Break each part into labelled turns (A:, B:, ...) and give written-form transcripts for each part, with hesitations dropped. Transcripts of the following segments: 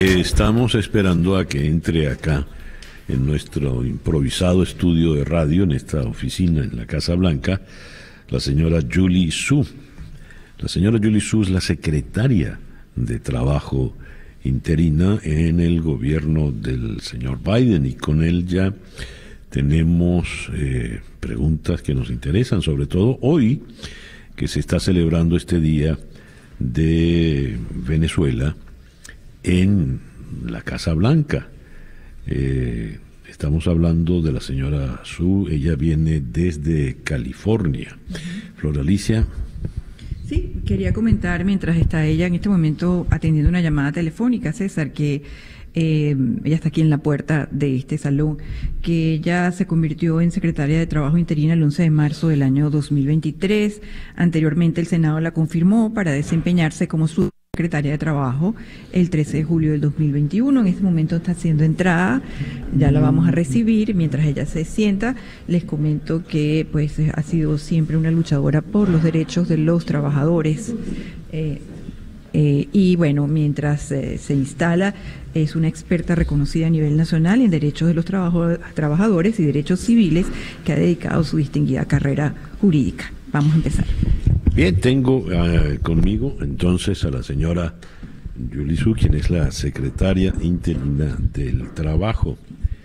A: Estamos esperando a que entre acá en nuestro improvisado estudio de radio, en esta oficina en la Casa Blanca, la señora Julie Su. La señora Julie Su es la secretaria de Trabajo interina en el gobierno del señor Biden, y con él ya tenemos preguntas que nos interesan, sobre todo hoy que se está celebrando este día de Venezuela en la Casa Blanca. Estamos hablando de la señora Su, ella viene desde California. Flor Alicia.
B: Sí, quería comentar, mientras está ella en este momento atendiendo una llamada telefónica, César, que ella está aquí en la puerta de este salón, que ella se convirtió en secretaria de Trabajo interina el 11 de marzo del año 2023. Anteriormente el Senado la confirmó para desempeñarse como su secretaria de Trabajo el 13 de julio del 2021. En este momento está siendo entrada, ya la vamos a recibir. Mientras ella se sienta, les comento que pues ha sido siempre una luchadora por los derechos de los trabajadores. Y bueno, mientras se instala, es una experta reconocida a nivel nacional en derechos de los trabajadores y derechos civiles, que ha dedicado su distinguida carrera jurídica. Vamos a empezar.
A: Bien, tengo conmigo entonces a la señora Julie Su, quien es la secretaria interina del Trabajo.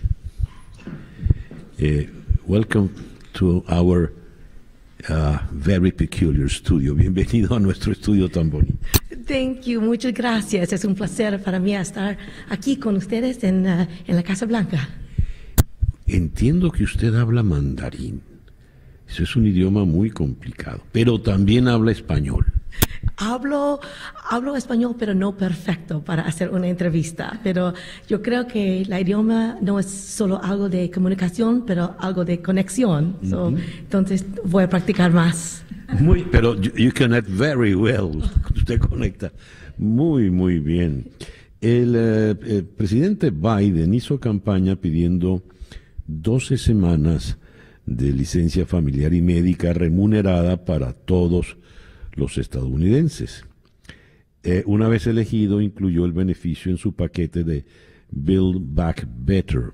A: Welcome to our very peculiar studio. Bienvenido a nuestro estudio tan bonito.
C: Thank you, muchas gracias. Es un placer para mí estar aquí con ustedes en la Casa Blanca.
A: Entiendo que usted habla mandarín. Eso es un idioma muy complicado, pero también habla español.
C: Hablo español, pero no perfecto para hacer una entrevista. Pero yo creo que el idioma no es solo algo de comunicación, pero algo de conexión. Entonces voy a practicar más.
A: Pero you connect very well. Usted conecta muy bien. El presidente Biden hizo campaña pidiendo 12 semanas de licencia familiar y médica remunerada para todos los estadounidenses. Una vez elegido, incluyó el beneficio en su paquete de Build Back Better.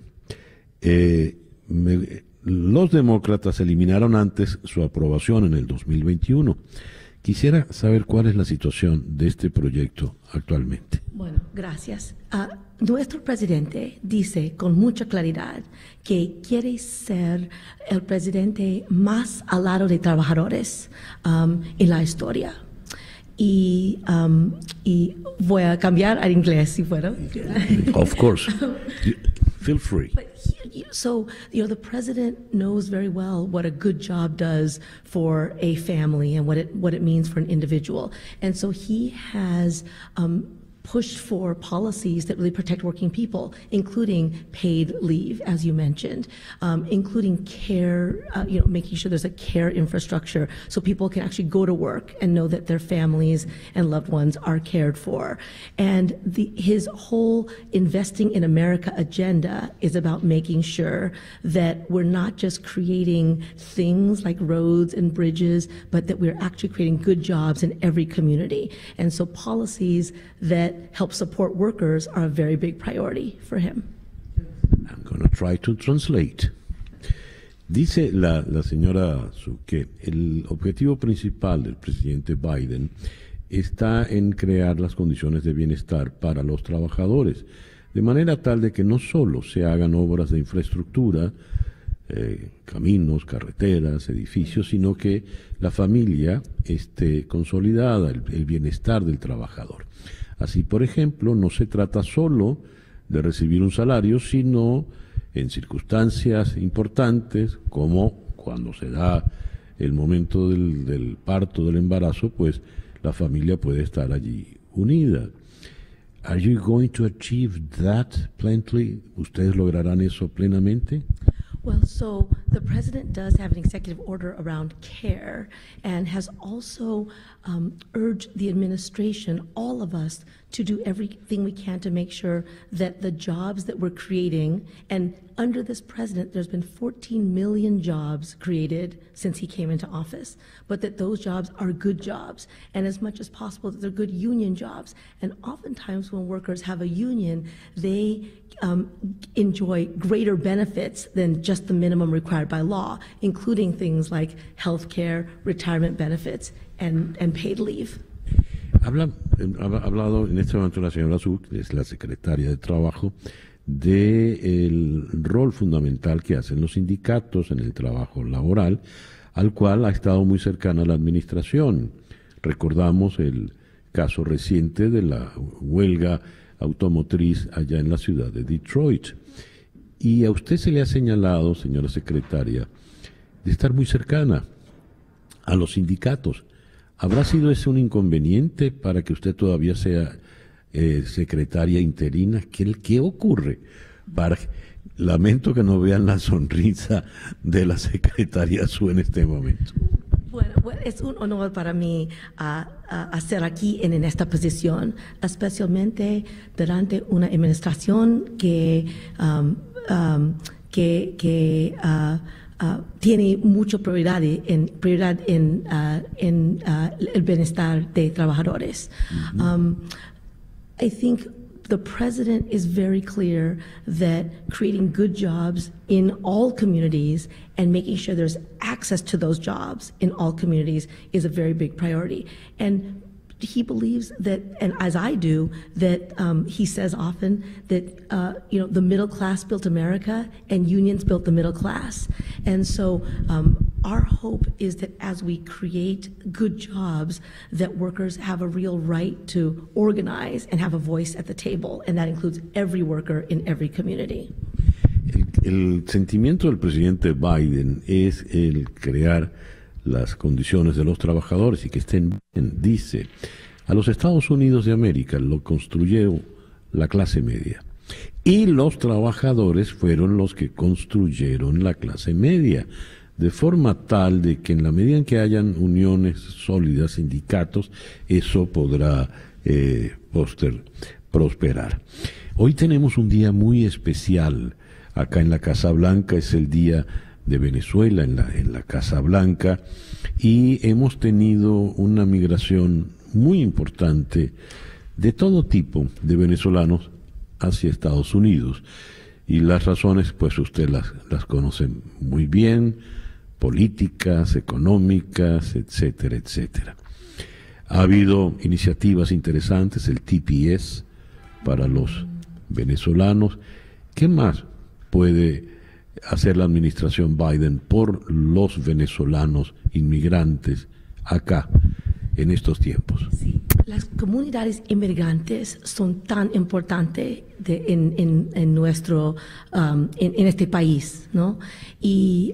A: Los demócratas eliminaron antes su aprobación en el 2021. Quisiera saber cuál es la situación de este proyecto actualmente.
C: Bueno, gracias. Nuestro presidente dice con mucha claridad que quiere ser el presidente más al lado de trabajadores en la historia. Y voy a cambiar al inglés si puedo.
A: Of course. Feel free.
C: So, the president knows very well what a good job does for a family and what it means for an individual. And so he has pushed for policies that really protect working people, including paid leave, as you mentioned, including care, making sure there's a care infrastructure so people can actually go to work and know that their families and loved ones are cared for. And his whole Investing in America agenda is about making sure that we're not just creating things like roads and bridges, but that we're actually creating good jobs in every community. And so policies that help support workers are a very big priority for him.
A: I'm going to try to translate. Dice la señora Su que el objetivo principal del presidente Biden está en crear las condiciones de bienestar para los trabajadores, de manera tal de que no solo se hagan obras de infraestructura, caminos, carreteras, edificios, sino que la familia esté consolidada, el bienestar del trabajador. Así, por ejemplo, no se trata solo de recibir un salario, sino en circunstancias importantes, como cuando se da el momento del parto, del embarazo, pues la familia puede estar allí unida. Are you going to achieve that plenty? ¿Ustedes lograrán eso plenamente?
C: Well, so the president does have an executive order around care and has also urged the administration, all of us, to do everything we can to make sure that the jobs that we're creating, and under this president, there's been 14 million jobs created since he came into office, but that those jobs are good jobs, and as much as possible that they're good union jobs. And oftentimes when workers have a union, they enjoy greater benefits than just the minimum required by law, including things like health care, retirement benefits, and paid leave.
A: Ha hablado en este momento la señora Su, que es la secretaria de Trabajo, del rol fundamental que hacen los sindicatos en el trabajo laboral, al cual ha estado muy cercana la administración. Recordamos el caso reciente de la huelga automotriz allá en la ciudad de Detroit. Y a usted se le ha señalado, señora secretaria, de estar muy cercana a los sindicatos. ¿Habrá sido ese un inconveniente para que usted todavía sea secretaria interina? ¿Qué ocurre? Lamento que no vean la sonrisa de la secretaria Su en este momento.
C: Bueno, es un honor para mí estar aquí en esta posición, especialmente durante una administración que tiene mucha prioridad en el bienestar de trabajadores. I think the president is very clear that creating good jobs in all communities and making sure there's access to those jobs in all communities is a very big priority. And he believes that, and as I do, that he says often that the middle class built America and unions built the middle class. And so our hope is that as we create good jobs, that workers have a real right to organize and have a voice at the table, and that includes every worker in every community.
A: El sentimiento del presidente Biden es el crear las condiciones de los trabajadores y que estén bien. Dice, a los Estados Unidos de América lo construyó la clase media y los trabajadores fueron los que construyeron la clase media, de forma tal de que en la medida en que hayan uniones sólidas, sindicatos, eso podrá prosperar. Hoy tenemos un día muy especial acá en la Casa Blanca, es el día de Venezuela en la Casa Blanca, y hemos tenido una migración muy importante de todo tipo de venezolanos hacia Estados Unidos. Y las razones, pues usted las conoce muy bien, políticas, económicas, etcétera, etcétera. Ha habido iniciativas interesantes, el TPS para los venezolanos. ¿Qué más puede hacer la administración Biden por los venezolanos inmigrantes acá en estos tiempos?
C: Sí, las comunidades inmigrantes son tan importantes en nuestro en este país, ¿no? Y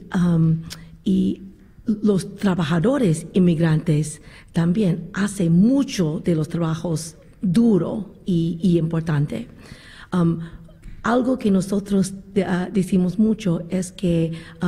C: los trabajadores inmigrantes también hacen mucho de los trabajos duro y importante. Algo que nosotros decimos mucho es que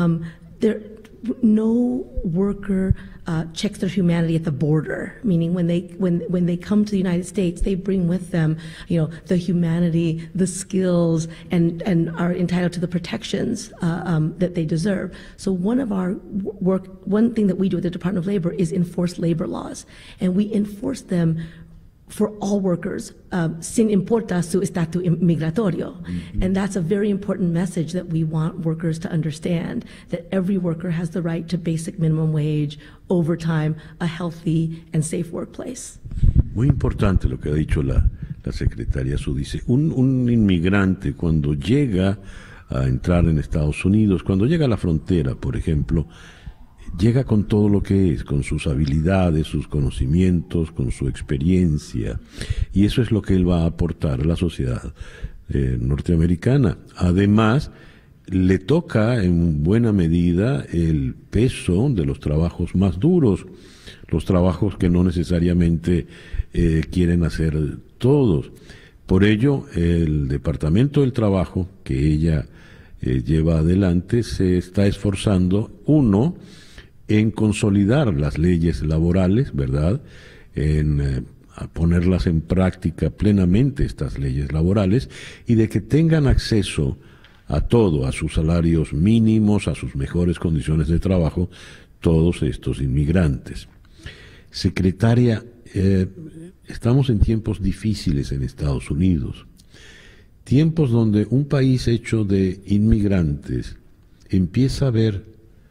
C: no worker checks their humanity at the border, meaning when they come to the United States, they bring with them, the humanity, the skills, and are entitled to the protections that they deserve. So one thing that we do at the Department of Labor is enforce labor laws, and we enforce them for all workers, sin importa su estatus migratorio. Mm-hmm. And that's a very important message that we want workers to understand, that every worker has the right to basic minimum wage, overtime, a healthy and safe workplace.
A: Muy importante lo que ha dicho la secretaria Su. Dice, un inmigrante cuando llega a entrar en Estados Unidos, cuando llega a la frontera, por ejemplo, llega con todo lo que es, con sus habilidades, sus conocimientos, con su experiencia, y eso es lo que él va a aportar a la sociedad norteamericana. Además, le toca en buena medida el peso de los trabajos más duros, los trabajos que no necesariamente quieren hacer todos. Por ello, el Departamento del Trabajo que ella lleva adelante se está esforzando, en consolidar las leyes laborales, ¿verdad?, en a ponerlas en práctica plenamente, estas leyes laborales, y de que tengan acceso a todo, a sus salarios mínimos, a sus mejores condiciones de trabajo, todos estos inmigrantes. Secretaria, estamos en tiempos difíciles en Estados Unidos, tiempos donde un país hecho de inmigrantes empieza a ver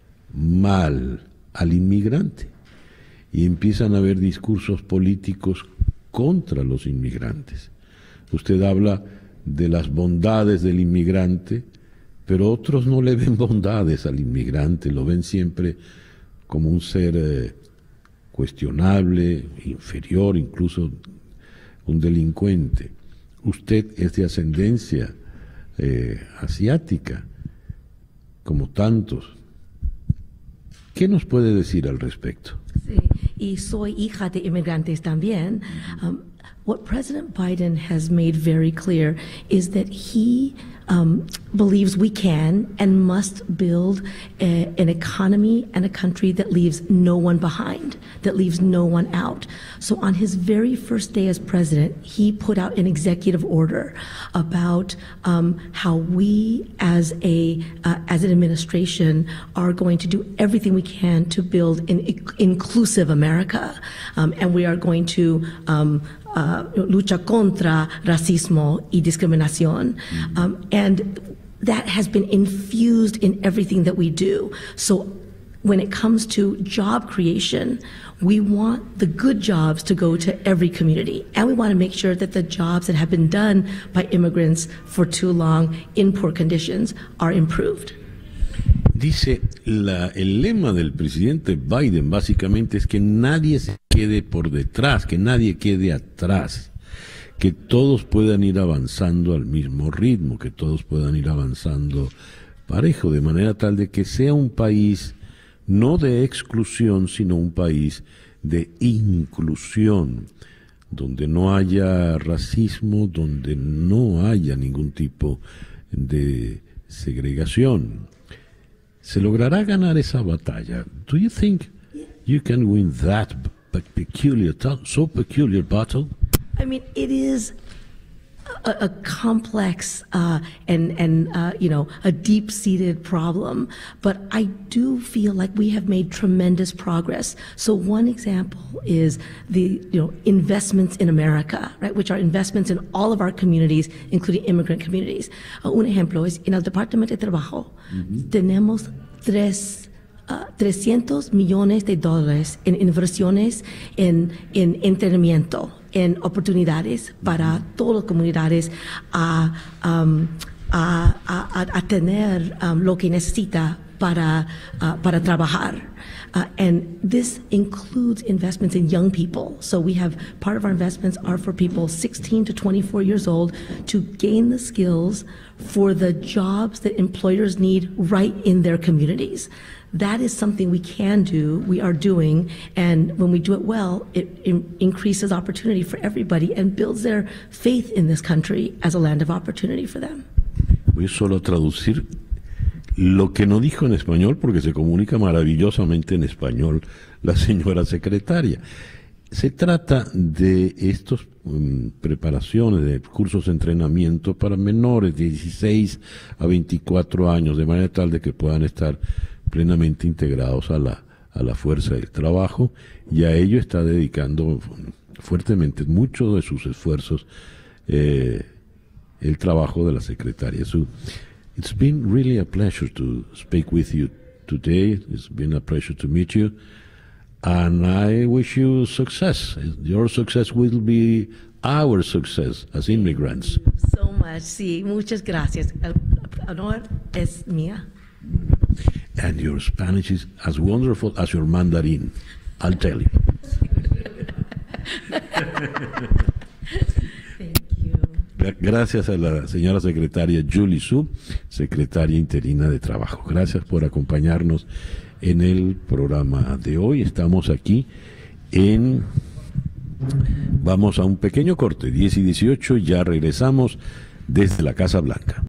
A: mal al inmigrante y empiezan a haber discursos políticos contra los inmigrantes. Usted habla de las bondades del inmigrante, pero otros no le ven bondades al inmigrante, lo ven siempre como un ser cuestionable, inferior, incluso un delincuente. Usted es de ascendencia asiática, como tantos. ¿Qué nos puede decir al respecto?
C: Sí, y soy hija de inmigrantes también. What President Biden has made very clear is that he believes we can and must build an economy and a country that leaves no one behind, that leaves no one out. So on his very first day as president, he put out an executive order about how we as an administration are going to do everything we can to build an inclusive America, and we are going to lucha contra racismo y discriminación. And that has been infused in everything that we do. So when it comes to job creation, we want the good jobs to go to every community. And we want to make sure that the jobs that have been done by immigrants for too long in poor conditions are improved.
A: Dice, el lema del presidente Biden básicamente es que nadie se quede por detrás, que nadie quede atrás, que todos puedan ir avanzando al mismo ritmo, que todos puedan ir avanzando parejo, de manera tal de que sea un país no de exclusión, sino un país de inclusión, donde no haya racismo, donde no haya ningún tipo de segregación. ¿Se logrará ganar esa batalla? Do you think you can win that so peculiar battle?
C: I mean, it is a complex and a deep-seated problem, but I do feel like we have made tremendous progress. So one example is the investments in America, right, which are investments in all of our communities, including immigrant communities. Un ejemplo es en el Departamento de Trabajo tenemos 300 millones de dólares en inversiones en entrenamiento, en oportunidades para todas las comunidades a tener lo que necesita para trabajar. And this includes investments in young people. So we have, part of our investments are for people 16 to 24 years old to gain the skills for the jobs that employers need right in their communities. That is something we can do, we are doing, and when we do it well, it increases opportunity for everybody and builds their faith in this country as a land of opportunity for them.
A: Voy solo a traducir lo que no dijo en español, porque se comunica maravillosamente en español la señora secretaria. Se trata de estos preparaciones, de cursos de entrenamiento para menores de 16 a 24 años, de manera tal de que puedan estar plenamente integrados a la fuerza del trabajo, y a ello está dedicando fuertemente muchos de sus esfuerzos el trabajo de la secretaria. So, it's been really a pleasure to speak with you today. It's been a pleasure to meet you, and I wish you success. Your success will be our success as immigrants.
C: So much, sí, muchas gracias. El honor es mía.
A: And your Spanish is as wonderful as your Mandarin, I'll tell you.
C: Thank you.
A: Gracias a la señora secretaria Julie Su, secretaria interina de Trabajo. Gracias por acompañarnos en el programa de hoy. Estamos aquí vamos a un pequeño corte, 10 y 18, ya regresamos desde la Casa Blanca.